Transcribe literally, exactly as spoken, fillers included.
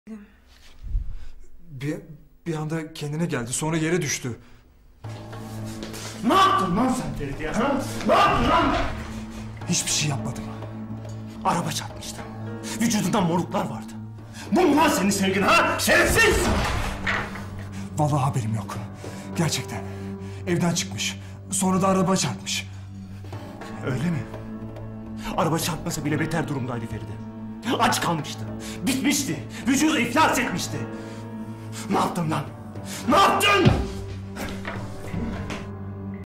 Bir, bir anda kendine geldi, sonra yere düştü. Ne yaptın lan sen Feride ya? Ha? Ne yaptın lan? Hiçbir şey yapmadım. Araba çarpmıştı. Vücudunda moruklar vardı. Bu mu lan senin sevgin ha? Şerefsiz! Vallahi haberim yok. Gerçekten. Evden çıkmış. Sonra da araba çarpmış. Öyle mi? Araba çarpmasa bile beter durumdaydı Feride. Aç kalmıştı. Bitmişti. Vücudu iflas etmişti. Ne yaptın lan? Ne yaptın?